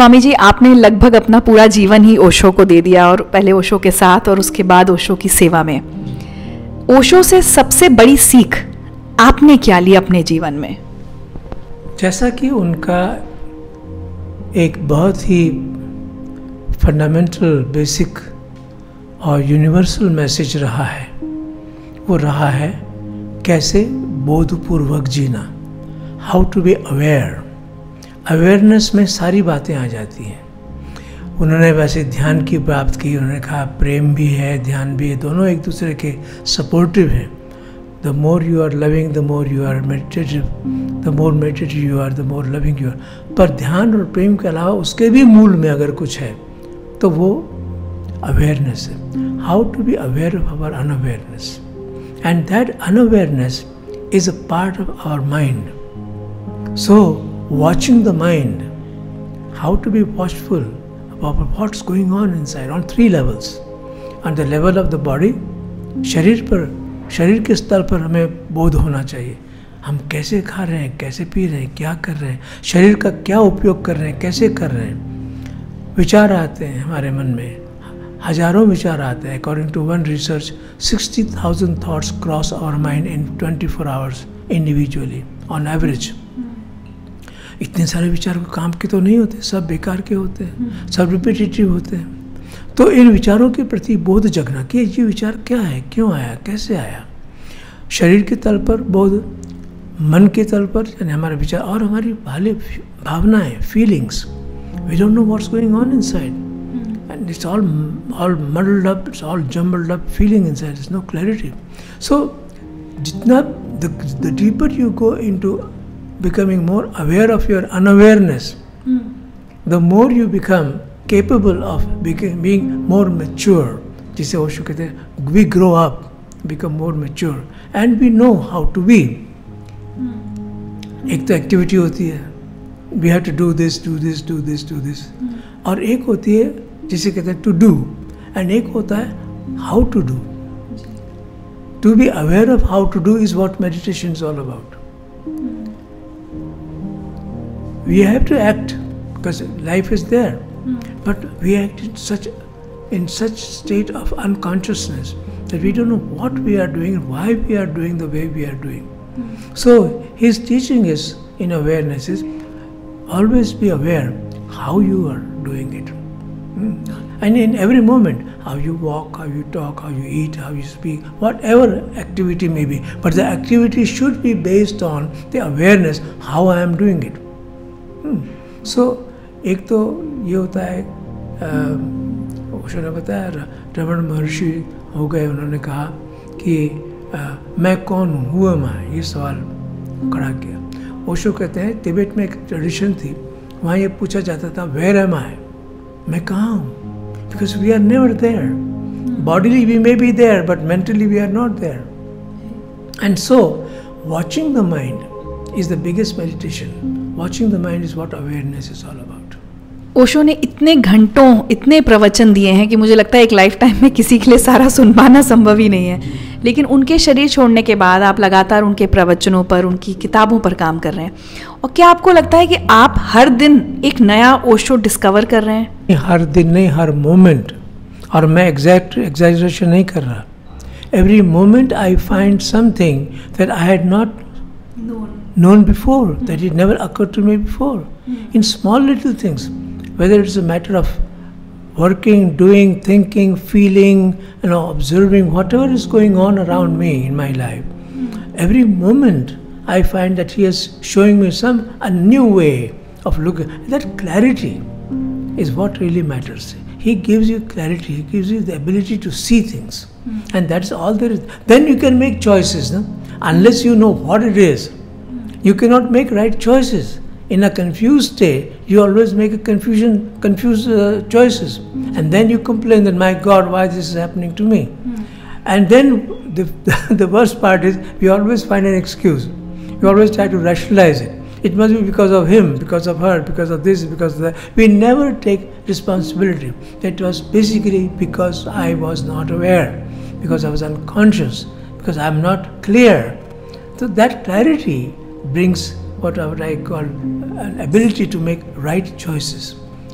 स्वामी जी, आपने लगभग अपना पूरा जीवन ही ओशो को दे दिया, और पहले ओशो के साथ और उसके बाद ओशो की सेवा में। ओशो से सबसे बड़ी सीख आपने क्या ली अपने जीवन में? जैसा कि उनका एक बहुत ही फंडामेंटल, बेसिक और यूनिवर्सल मैसेज रहा है, वो रहा है कैसे बोधपूर्वक जीना, how to be aware. Awareness में सारी बातें आ जाती हैं। उन्होंने वैसे ध्यान की बात की, उन्होंने कहा प्रेम भी है, ध्यान भी है, दोनों एक दूसरे के सपोर्टिव हैं। The more you are loving, the more you are meditative, the more meditative you are, the more loving you are. पर ध्यान और प्रेम के अलावा उसके भी मूल में अगर कुछ है तो वो अवेयरनेस है। How to be aware of our unawareness, and that unawareness is a part of our mind. So watching the mind, how to be watchful about what's going on inside on 3 levels. On the level of the body, शरीर के स्तर पर हमें बोध होना चाहिए। हम कैसे खा रहे हैं, कैसे पी रहे हैं, क्या कर रहे हैं, शरीर का क्या उपयोग कर रहे हैं, कैसे कर रहे हैं। विचार आते हैं हमारे मन में, हजारों विचार आते हैं। According to one research 60,000 thoughts cross our mind in 24 hours individually on average. इतने सारे विचार को काम के तो नहीं होते, सब बेकार के होते हैं, सब रिपीटेटिव होते हैं। तो इन विचारों के प्रति बोध जगना कि ये विचार क्या है, क्यों आया, कैसे आया। शरीर के तल पर बोध, मन के तल पर यानी हमारे विचार और हमारी भावनाएं, feelings. We don't know what's going on inside and it's all muddled up, it's all jumbled up feeling inside, it's no clarity. So जितना the deeper you go into becoming more aware of your unawareness, the more you become capable of being more mature. जिसे ओशो कहते हैं, we grow up, become more mature, and we know how to be. एक तो activity होती है, we have to do this, do this, do this, do this. और एक होती है जिसे कहते हैं to do, and एक होता है how to do. To be aware of how to do is what meditation is all about. We have to act because life is there, but we act in such state of unconsciousness that we don't know what we are doing, why we are doing the way we are doing. So his teaching is in awareness is always be aware how you are doing it, and in every moment how you walk, how you talk, how you eat, how you speak, whatever activity may be, but the activity should be based on the awareness how I am doing it. सो एक तो ये होता है, ओशो ने बताया, रमण महर्षि हो गए, उन्होंने कहा कि मैं कौन हूँ, हु एम आई, ये सवाल खड़ा किया। ओशो कहते हैं तिब्बत में एक ट्रेडिशन थी, वहाँ ये पूछा जाता था वेयर एम आई, मैं कहाँ हूँ, because we are never there. Bodily we may be there but mentally we are not there. And so watching the mind is the biggest meditation. Watching the mind is what awareness is all about. Osho ने इतने घंटों इतने प्रवचन दिए हैं कि मुझे लगता है एक लाइफ टाइम में किसी के लिए सारा सुन पाना संभव ही नहीं है। लेकिन उनके शरीर छोड़ने के बाद आप लगातार उनके प्रवचनों पर, उनकी किताबों पर काम कर रहे हैं। और क्या आपको लगता है कि आप हर दिन एक नया ओशो डिस्कवर कर रहे हैं? हर दिन नहीं, हर मोमेंट। और मैं एग्जैजरेशन नहीं कर रहा। Every moment I find something that I had not known before, that it never occurred to me before. In small little things, whether it's a matter of working, doing, thinking, feeling, observing whatever is going on around me in my life. Every moment I find that he is showing me a new way of looking. That clarity is what really matters. He gives you clarity, he gives you the ability to see things. And that's all there is. Then you can make choices. No? Unless you know what it is, you cannot make right choices. In a confused state, you always make confused choices. And then you complain that, my God, why this is happening to me? And then the worst part is, we always find an excuse. We always try to rationalize it. It must be because of him, because of her, because of this, because of that. We never take responsibility. That was basically because I was not aware, because I was unconscious, because I am not clear. So that clarity brings what I call an ability to make right choices.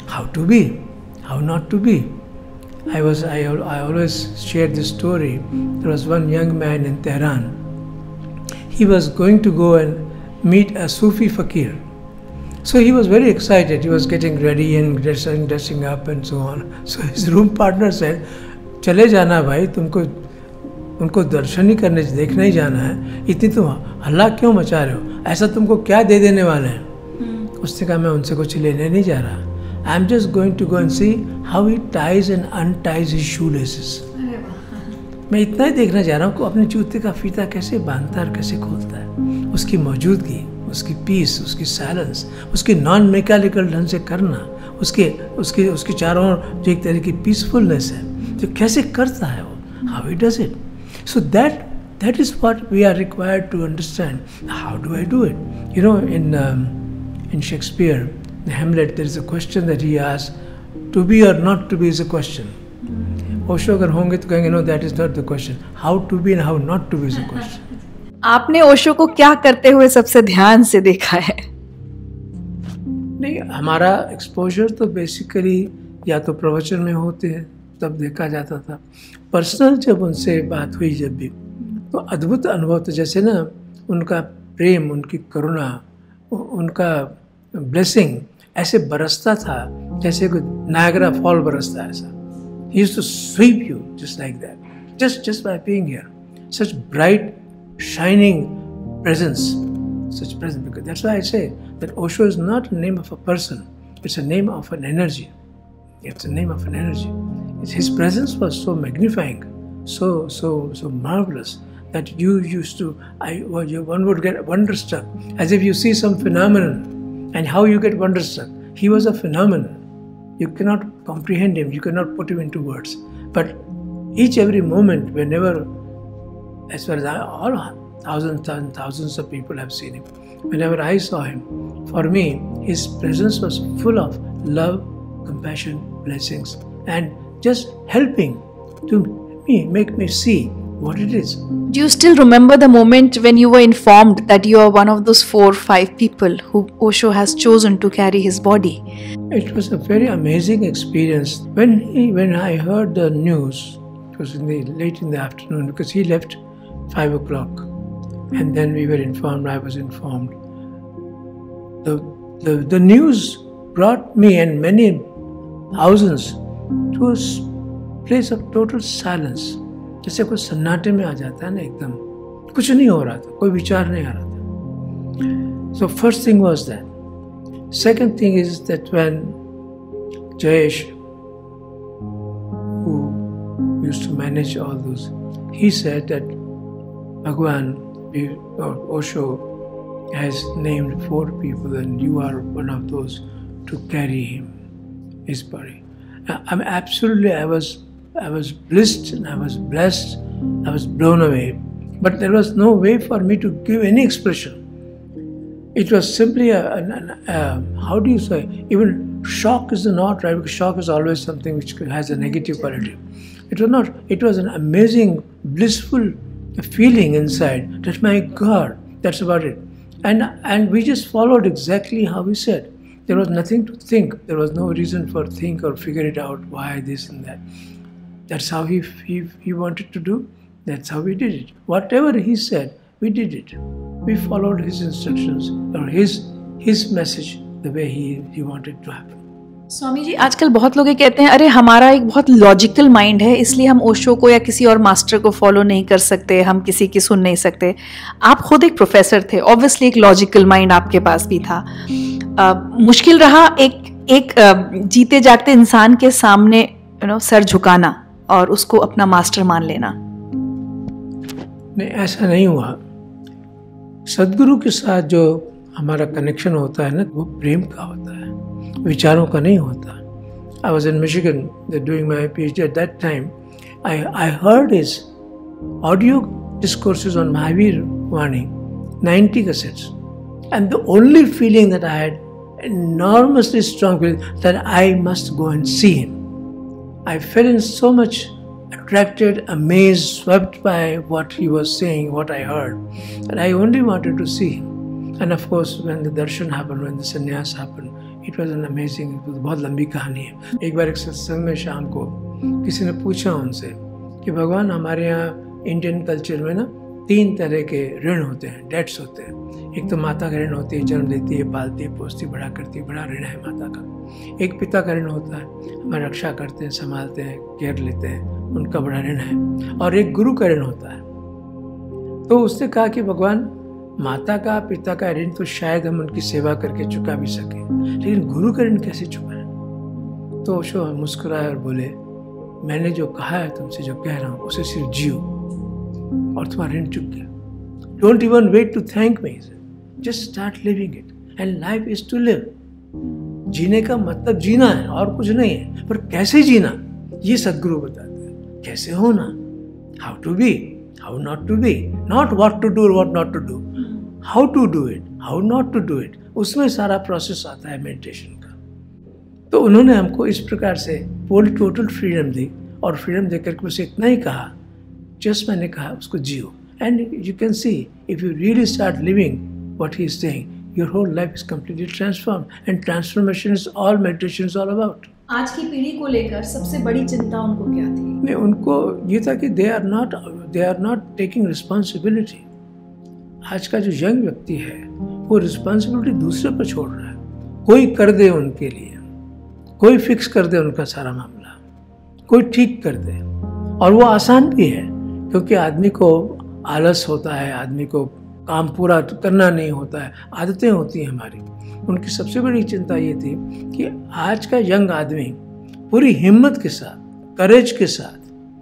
how to be, how not to be. I always share this story. There was one young man in Tehran. He was going to go and meet a Sufi fakir. So he was very excited. He was getting ready and dressing up and so on. So his room partner said, "चले जाना भाई, तुमको उनको दर्शन ही करने देखने ही जाना है, इतनी तुम हल्ला क्यों मचा रहे हो? ऐसा तुमको क्या दे देने वाले हैं?" उसने कहा, मैं उनसे कुछ लेने नहीं जा रहा. I'm just going to go and see how he ties and unties his shoelaces. मैं इतना ही देखना चाह रहा हूँ कि अपने जूते का फीता कैसे बांधता है और कैसे खोलता है. उसकी मौजूदगी, उसकी पीस, उसकी साइलेंस, उसकी नॉन मैकेनिकल ढंग से करना, उसके चारों ओर जो एक तरह की पीसफुलनेस है, जो कैसे करता है वो, how he does it. So that is what we are required to understand. How do I do it? You know, in Shakespeare, Hamlet, there is a question that he asks, to be or not to be is a question. Osho अगर होंगे तो कहेंगे, no, that is not the question. How to be and how not to be is a question. आपने ओशो को क्या करते हुए सबसे ध्यान से देखा है? नहीं, हमारा एक्सपोजर तो बेसिकली या तो प्रवचन में होते हैं तब देखा जाता था. पर्सनल जब उनसे बात हुई जब भी, तो अद्भुत अनुभव था. जैसे ना उनका प्रेम, उनकी करुणा, उनका ब्लेसिंग ऐसे बरसता था जैसे कोई नायग्रा फॉल बरसता है ऐसा. He used to sweep you just like that, just by being here. Such bright, shining presence, such presence. Because that's why I say that Osho is not a name of a person; it's a name of an energy. It's a name of an energy. His presence was so magnifying, so marvelous that you used to. One would get wonderstruck, as if you see some phenomenon, and how you get wonderstruck. He was a phenomenon. You cannot comprehend him, you cannot put him into words. But every moment, whenever, as far as all thousands and thousands of people have seen him, whenever I saw him, for me, his presence was full of love, compassion, blessings, and just helping to make me see what it is. Do you still remember the moment when you were informed that you are one of those 4 or 5 people who Osho has chosen to carry his body? It was a very amazing experience. When I heard the news, it was late in the afternoon, because he left 5 o'clock, and then we were informed, I was informed. The news brought me and many thousands to a place of total silence. जैसे कोई सन्नाटे में आ जाता है ना, एकदम कुछ नहीं हो रहा था, कोई विचार नहीं आ रहा था. So first thing was that. Second thing is that when Jayesh, who used to manage all those, he said that Bhagwan, Osho, has named 4 people and you are one of those to carry his body. I was blissed and I was blessed, I was blown away. But there was no way for me to give any expression. It was simply how do you say, even shock is not right, because shock is always something which has a negative quality. It was not, it was an amazing, blissful feeling inside that, my God, that's about it. And we just followed exactly how he said. There was nothing to think. There was no reason for think or figure it out, why this and that. That's how he wanted to do. That's how we did it. Whatever he said, we did it. We followed his instructions or his message the way he wanted to happen. Swami ji, आजकल बहुत लोग ये कहते हैं, अरे हमारा एक बहुत लॉजिकल माइंड है, इसलिए हम ओशो को या किसी और मास्टर को फॉलो नहीं कर सकते, हम किसी की सुन नहीं सकते. आप खुद एक प्रोफेसर थे, ऑब्वियसली एक लॉजिकल माइंड आपके पास भी था. मुश्किल रहा एक जीते जागते इंसान के सामने सर झुकाना और उसको अपना मास्टर मान लेना? नहीं, ऐसा नहीं हुआ. सदगुरु के साथ जो हमारा कनेक्शन होता है ना, वो प्रेम का होता है, विचारों का नहीं होता. I was in Michigan doing my PhD at that time. I heard his audio discourses on Mahavir Vani, 90 cassettes. And the only feeling that I had, enormously strong feeling, that I must go and see him. I felt in so much attracted, amazed, swept by what he was saying, what I heard, that I only wanted to see him. And of course, when the darshan happened, when the sannyas happened, it was an amazing, बहुत लंबी कहानी है। एक बार एक सत्संग में शाम को किसी ने पूछा उनसे कि भगवान, हमारे यहाँ इंडियन कल्चर में ना 3 तरह के ऋण होते हैं, डेट्स होते हैं। एक तो माता का ऋण होती है, जन्म देती है, पालती है, पोसती, बड़ा करती है, बड़ा ऋण है माता का। एक पिता का ऋण होता है, हमें रक्षा करते हैं, संभालते हैं, केयर लेते हैं, उनका बड़ा ऋण है। और एक गुरु का ऋण होता है। तो उसने कहा कि भगवान, माता का पिता का ऋण तो शायद हम उनकी सेवा करके चुका भी सकें, लेकिन गुरु का ऋण कैसे चुकाएं? तो ओशो मुस्कुराए और बोले, मैंने जो कहा है तुमसे, जो कह रहा हूँ उसे सिर्फ जियो और तुम्हारा ऋण चुक गया। Don't even wait to thank me, just start living it and life is to live. जीने का मतलब जीना है और कुछ नहीं है, पर कैसे जीना ये सदगुरु बताते हैं। कैसे होना, how to be, how not to be, not what to do, what not to do, how to do it, how not to do it. उसमें सारा प्रोसेस आता है मेडिटेशन का। तो उन्होंने हमको इस प्रकार से पूरी टोटल फ्रीडम दी, और फ्रीडम देकर के उसे इतना ही कहा, जस्ट मैंने कहा उसको जियो। And you can see, if you really start living what he is saying, your whole life is completely transform, and transformation is all meditation is all about. आज की पीढ़ी को लेकर सबसे बड़ी चिंता उनको क्या थी? नहीं, उनको ये था कि they are not taking responsibility. आज का जो यंग व्यक्ति है वो रिस्पॉन्सिबिलिटी दूसरे पर छोड़ रहा है। कोई कर दे उनके लिए, कोई फिक्स कर दे उनका सारा मामला, कोई ठीक कर दे। और वो आसान भी है, क्योंकि आदमी को आलस होता है, आदमी को काम पूरा करना नहीं होता है, आदतें होती हैं हमारी। उनकी सबसे बड़ी चिंता ये थी कि आज का यंग आदमी पूरी हिम्मत के साथ, करेज के साथ,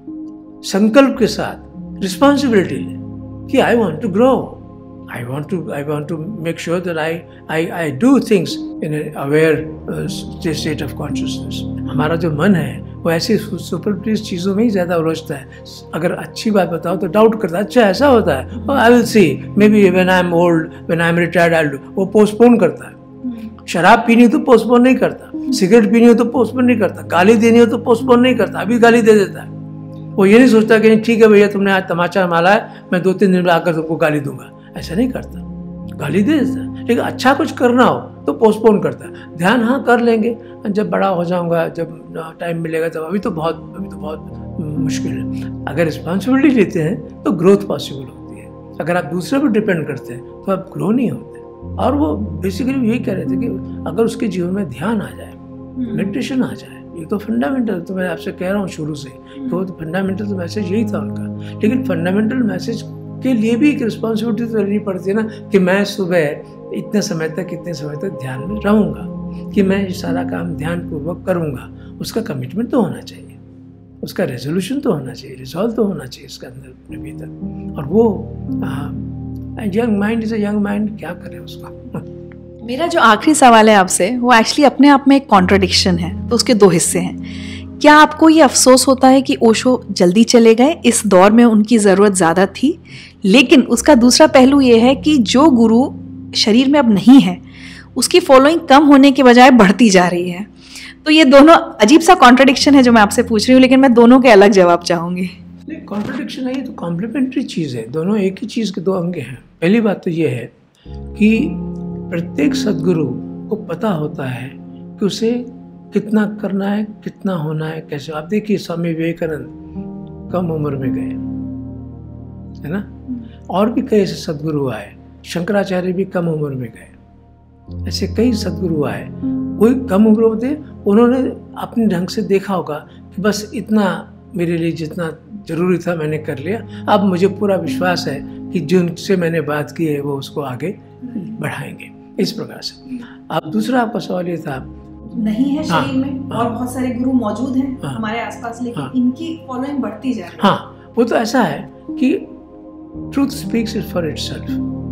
संकल्प के साथ रिस्पॉन्सिबिलिटी ले कि I want to grow, I want to make sure that I do things in an aware state of consciousness. हमारा जो मन है वो ऐसी सुपरफ्लुअस चीज़ों में ही ज़्यादा उलझता है। अगर अच्छी बात बताओ तो डाउट करता है, अच्छा ऐसा होता है, I will see, maybe when I am old, when I am retired I'll do. वो पोस्टपोन करता है। शराब पीनी तो पोस्टपोन नहीं करता, सिगरेट पीनी हो तो पोस्टपोन नहीं करता, गाली देनी हो तो पोस्टपोन नहीं करता, अभी गाली दे देता है। वो ये नहीं सोचता कि ठीक है भैया, तुमने आज तमाचा मारा है, मैं 2-3 दिन में आकर तुमको गाली दूंगा। ऐसा नहीं करता, गाली दे देता है। लेकिन अच्छा कुछ करना हो तो पोस्टपोन करता है। ध्यान हाँ कर लेंगे, जब बड़ा हो जाऊंगा, जब टाइम मिलेगा तब, अभी तो बहुत मुश्किल है। अगर रिस्पॉन्सिबिलिटी लेते हैं तो ग्रोथ पॉसिबल होती है। अगर आप दूसरे पर डिपेंड करते हैं तो आप ग्रो नहीं होते। और वो बेसिकली यही कह रहे थे कि अगर उसके जीवन में ध्यान आ जाए, मेडिटेशन आ जाए, ये तो फंडामेंटल, तो मैं आपसे कह रहा हूँ शुरू से, तो फंडामेंटल तो मैसेज यही था उनका। लेकिन फंडामेंटल मैसेज के लिए भी एक रिस्पॉन्सिबिलिटी तो लेनी पड़ती है ना, कि मैं सुबह इतने समय तक ध्यान में रहूँगा, कि मैं ये सारा काम ध्यानपूर्वक करूँगा। उसका कमिटमेंट तो होना चाहिए, उसका रेजोल्यूशन तो होना चाहिए, रिजॉल्व तो होना चाहिए इसके अंदर अपने भीतर। और वो young mind is a young mind, क्या करे उसका। मेरा जो आखिरी सवाल है आपसे, वो एक्चुअली अपने आप में एक कॉन्ट्रडिक्शन है, तो उसके 2 हिस्से हैं। क्या आपको ये अफसोस होता है कि ओशो जल्दी चले गए, इस दौर में उनकी ज़रूरत ज़्यादा थी? लेकिन उसका दूसरा पहलू ये है कि जो गुरु शरीर में अब नहीं है, उसकी फॉलोइंग कम होने के बजाय बढ़ती जा रही है। तो ये दोनों अजीब सा कॉन्ट्रडिक्शन है जो मैं आपसे पूछ रही हूँ, लेकिन मैं दोनों के अलग जवाब चाहूँगी। नहीं, कॉन्ट्रडिक्शन है, ये तो कॉम्प्लीमेंट्री चीज़ है। दोनों एक ही चीज़ के 2 अंग हैं। पहली बात तो ये है कि प्रत्येक सद्गुरु को पता होता है कि उसे कितना करना है, कितना होना है, कैसे। आप देखिए स्वामी विवेकानंद कम उम्र में गए, है ना। और भी कई ऐसे सद्गुरु आए, शंकराचार्य भी कम उम्र में गए। ऐसे कई सद्गुरु आए, कोई कम उम्र में थे, उन्होंने अपने ढंग से देखा होगा कि बस इतना मेरे लिए जितना जरूरी था मैंने कर लिया, अब मुझे पूरा विश्वास है कि जिनसे मैंने बात की है वो उसको आगे बढ़ाएंगे, इस प्रकार से। अब दूसरा आपका सवाल ये था, नहीं है शरीर में और बहुत सारे गुरु मौजूद हैं हमारे आसपास, लेकिन इनकी फॉलोइंग बढ़ती जा रही है। हाँ, वो तो ऐसा है कि truth speaks it for itself.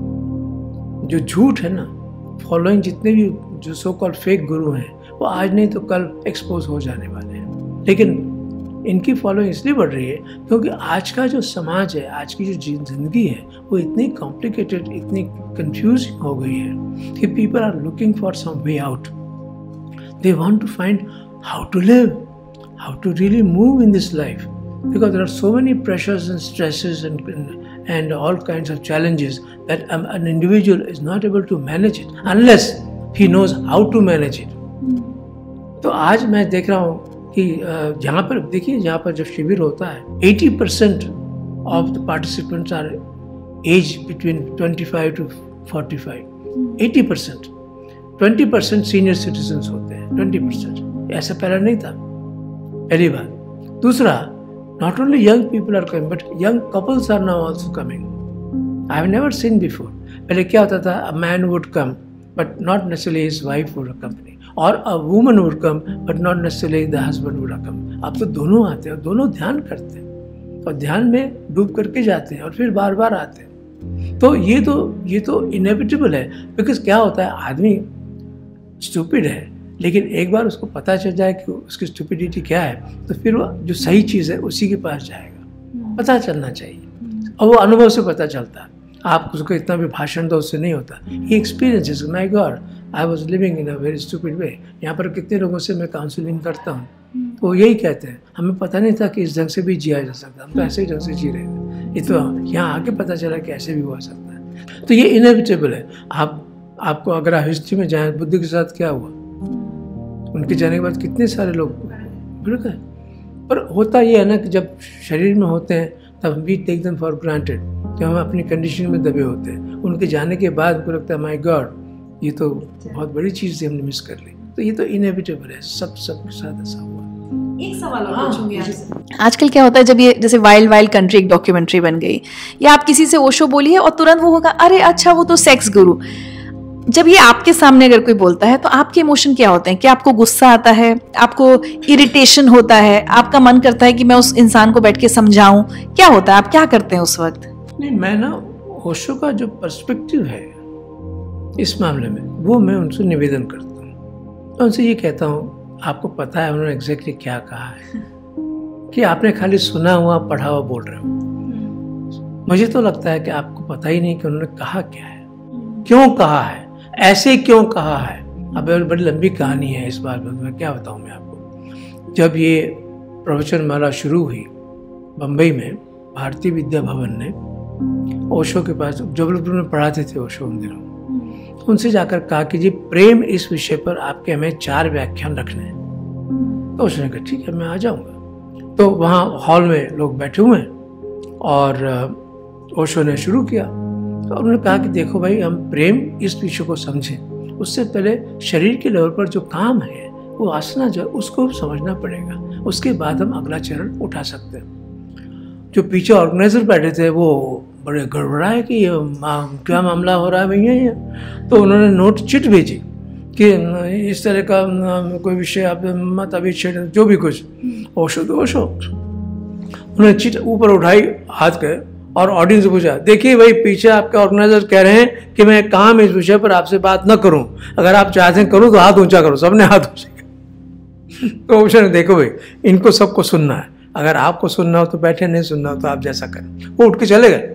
जो झूठ है ना, फॉलोइंग जितने भी जो सो कॉल्ड फेक गुरु हैं, वो आज नहीं तो कल एक्सपोज हो जाने वाले हैं। लेकिन इनकी फॉलोइंग इसलिए बढ़ रही है क्योंकि आज का जो समाज है, आज की जो जिंदगी है, वो इतनी कॉम्प्लिकेटेड, इतनी कंफ्यूजिंग हो गई है कि people are looking for some way out. They want to find how to live, how to really move in this life, because there are so many pressures and stresses and all kinds of challenges that an individual is not able to manage it unless he knows how to manage it. तो आज मैं देख रहा हूँ कि जहाँ पर देखिए, जहाँ पर जब शिविर होता है 80% of the participants are age between 25 to 45, 80%, 20% senior citizens होते हैं, 20%। ऐसा पहले नहीं था, पहली बात। दूसरा, not only young people are coming, but young couples are now also coming. I have never seen before. पहले क्या होता था, a man would come, but not necessarily his wife would accompany, or a woman would come, but not necessarily the husband would accompany. अब तो दोनों आते हैं, दोनों ध्यान करते हैं और ध्यान में डूब करके जाते हैं और फिर बार बार आते हैं। तो ये तो इनएविटेबल है, बिकॉज क्या होता है, आदमी स्टूपिड है, लेकिन एक बार उसको पता चल जाए कि उसकी स्टूपिडिटी क्या है, तो फिर वो जो सही चीज़ है उसी के पास जाएगा। पता चलना चाहिए, और वो अनुभव से पता चलता है। आप उसको इतना भी भाषण दो, उससे नहीं होता। ये experiences, my god, I was living in a very stupid way. यहाँ पर कितने लोगों से मैं काउंसलिंग करता हूँ, तो वो यही कहते हैं, हमें पता नहीं था कि इस ढंग से भी जिया जा सकता, हम तो ऐसे ही ढंग से जी रहे थे, ये तो यहाँ आके पता चला कि ऐसे भी हो सकता है। तो ये इनएविटेबल है। आपको अगर आप हिस्ट्री में जाएँ, बुद्ध के साथ क्या हुआ, उनके जाने के बाद कितने सारे लोग जुड़ गए। पर होता ये है ना कि जब शरीर में होते हैं तब we take them for granted, कि हम अपनी कंडीशन में दबे होते हैं। उनके जाने के बाद हमको लगता है माय गॉड, ये तो बहुत बड़ी चीज़ थी, हमने मिस कर ली। तो ये तो इनएविटेबल है, सबके साथ ऐसा हुआ। एक सवाल और पूछूंगी आपसे। आजकल क्या होता है, जब ये जैसे वाइल्ड कंट्री एक डॉक्यूमेंट्री बन गई, या आप किसी से ओशो बोलिए और तुरंत वो होगा, अरे अच्छा वो तो सेक्स गुरु। जब ये आपके सामने अगर कोई बोलता है तो आपके इमोशन क्या होते हैं? क्या आपको गुस्सा आता है, आपको इरिटेशन होता है, आपका मन करता है कि मैं उस इंसान को बैठ के समझाऊं? क्या होता है, आप क्या करते हैं उस वक्त? नहीं, मैं ना ओशो का जो पर्सपेक्टिव है इस मामले में, वो मैं उनसे निवेदन करता हूँ। मैं उनसे ये कहता हूँ, आपको पता है उन्होंने एग्जैक्टली क्या कहा है कि आपने खाली सुना हुआ पढ़ा हुआ बोल रहे हो। मुझे तो लगता है कि आपको पता ही नहीं कि उन्होंने कहा क्या है, क्यों कहा है, ऐसे क्यों कहा है। अब बड़ी लंबी कहानी है इस बात में, क्या बताऊँ मैं आपको। जब ये प्रवचन माला शुरू हुई बम्बई में, भारतीय विद्या भवन ने ओशो के पास, जबलपुर में पढ़ाते थे ओशो उन दिनों, उनसे जाकर कहा कि जी प्रेम इस विषय पर आपके हमें 4 व्याख्यान रखने हैं। तो ओशो ने कहा ठीक है, मैं आ जाऊँगा। तो वहाँ हॉल में लोग बैठे हुए हैं और ओशो ने शुरू किया। तो उन्होंने कहा कि देखो भाई, हम प्रेम इस विषय को समझें, उससे पहले शरीर के लेवल पर जो काम है, वो आसना जो उसको समझना पड़ेगा, उसके बाद हम अगला चरण उठा सकते हैं। जो पीछे ऑर्गेनाइजर बैठे थे वो बड़े गड़बड़ाए कि ये क्या मामला हो रहा है भैया ये। तो उन्होंने नोट चिट भेजी कि इस तरह का कोई विषय आप मत अभी छेड़, जो भी कुछ। ओशो तो ओशो, उन्होंने चिट ऊपर उठाई हाथ के और ऑडियंस से पूछा, देखिए भाई पीछे आपके ऑर्गेनाइजर कह रहे हैं कि मैं काम इस विषय पर आपसे बात न करूं, अगर आप चाहते हैं करूं तो हाथ ऊंचा करो। सबने हाथ ऊंचा किया। तो ओशो ने, देखो भाई इनको सबको सुनना है, अगर आपको सुनना हो तो बैठे, नहीं सुनना हो तो आप जैसा करें। वो उठ के चले गए।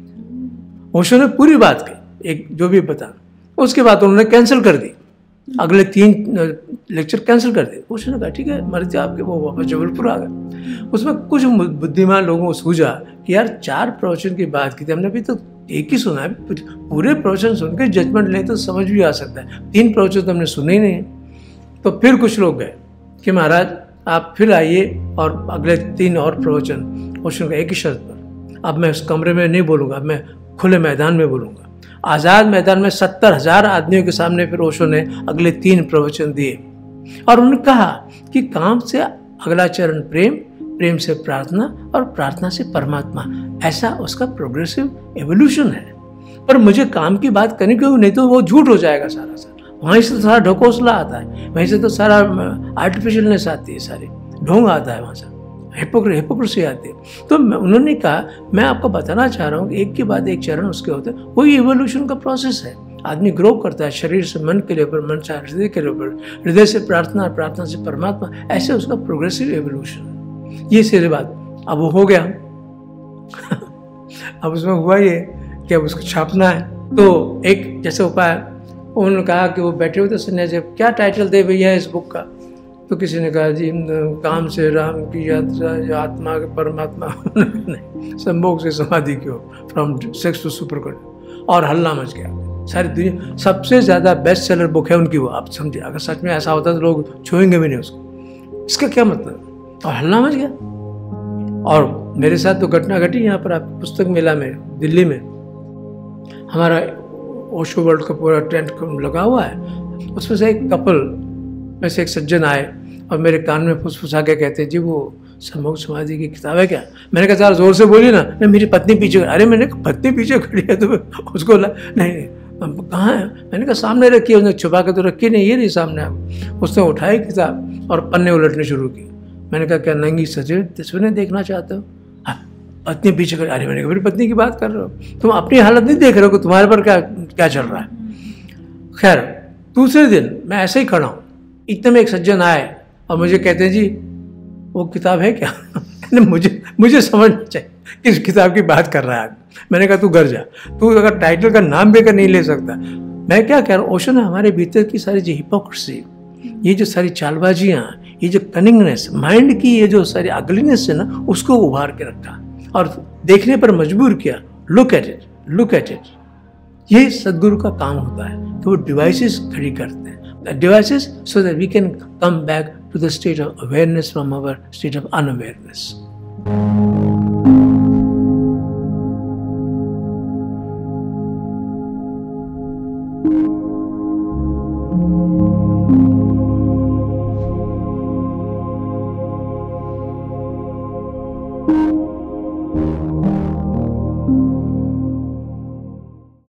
ओशो ने पूरी बात की, एक जो भी बता, उसके बाद उन्होंने कैंसिल कर दी, अगले 3 लेक्चर कैंसिल कर दिए। ओशो ने कहा ठीक है मर्जी आपके, वो वापस जबलपुर आ गए। उसमें कुछ बुद्धिमान लोगों को सूझा कि यार 4 प्रवचन की बात की थी हमने, अभी तो एक ही सुना है, पूरे प्रवचन सुन के जजमेंट लें तो समझ भी आ सकता है, 3 प्रवचन तो हमने सुने ही नहीं। तो फिर कुछ लोग गए कि महाराज आप फिर आइए और अगले 3 और प्रवचन। ओशो का एक ही शर्त पर, अब मैं उस कमरे में नहीं बोलूँगा, अब मैं खुले मैदान में बोलूँगा। आज़ाद मैदान में 70,000 आदमियों के सामने फिर ओशो ने अगले 3 प्रवचन दिए और उन्होंने कहा कि काम से अगला चरण प्रेम, प्रेम से प्रार्थना और प्रार्थना से परमात्मा, ऐसा उसका प्रोग्रेसिव एवोल्यूशन है। पर मुझे काम की बात करनी क्यों, नहीं तो वो झूठ हो जाएगा सारा। वहीं से तो सारा ढकोसला आता है, वहीं से तो सारा आर्टिफिशियलनेस आती है, सारी ढोंग आता है, वहाँ से हिपोक्रेसी आती है। तो उन्होंने कहा मैं आपको बताना चाह रहा हूँ कि एक के बाद एक चरण उसके होते हैं, वही एवोल्यूशन का प्रोसेस है। आदमी ग्रो करता है शरीर से मन के लेवल, मन से हृदय के लेवल, हृदय से प्रार्थना, प्रार्थना से परमात्मा, ऐसे उसका प्रोग्रेसिव एवोल्यूशन। ये सारी बात अब वो हो गया। अब उसमें हुआ ये कि अब उसको छापना है। तो एक जैसे उपाय, उन्होंने कहा कि वो बैठे हुए थे सन्यासी, क्या टाइटल दे भैया इस बुक का। तो किसी ने कहा जी काम से राम की यात्रा, या आत्मा के परमात्मा, नहीं संभोग से समाधि की ओर, फ्रॉम सेक्स टू सुपर, और हल्ला मच गया। सारी दुनिया सबसे ज़्यादा बेस्ट सेलर बुक है उनकी वो। आप समझिए, अगर सच में ऐसा होता तो लोग छुएंगे भी नहीं उसको। इसका क्या मतलब? और हल्ला मच गया। और मेरे साथ तो घटना घटी यहाँ पर, आप पुस्तक मेला में दिल्ली में, हमारा ओशो वर्ल्ड का पूरा टेंट लगा हुआ है, उसमें से एक कपल में से एक सज्जन आए और मेरे कान में फुसफुसा के कहते हैं, जी वो सम्मुख समाधि की किताब है क्या? मैंने कहा ज़रा जोर से बोलिए ना। नहीं, मेरी पत्नी पीछे। अरे मैंने कहा पत्नी पीछे खड़ी है तो उसको नहीं कहाँ है? मैंने कहा सामने रखी है। उसने छुपा के तो रखी नहीं, ये नहीं सामने। आप उसने उठाई किताब और पन्ने उलटने शुरू की। मैंने कहा क्या नंगी सजे तस्वीरें देखना चाहते हो? पत्नी पीछे खड़ी। अरे मैंने कहा मेरी पत्नी की बात कर रहे हो, तुम अपनी हालत नहीं देख रहे हो कि तुम्हारे पर क्या क्या चल रहा है? खैर, दूसरे दिन मैं ऐसे ही खड़ा हूँ, इतने में एक सज्जन आए और मुझे कहते हैं, जी वो किताब है क्या? मुझे समझना चाहिए किस किताब की बात कर रहा है। मैंने कहा तू घर जा, तू अगर टाइटल का नाम भी नहीं ले सकता। मैं क्या कह रहा हूँ, ओशो ने हमारे भीतर की सारी जो हिपोक्रेसी, ये जो सारी चालबाजियाँ, ये जो कनिंगनेस, माइंड की ये जो सारी अगलीनेस है ना, उसको उभार के रखा और देखने पर मजबूर किया। Look at it. ये सदगुरु का काम होता है कि वो डिवाइसेस खड़ी करते हैं, devices, so that we can come back to the state of awareness from our state of unawareness.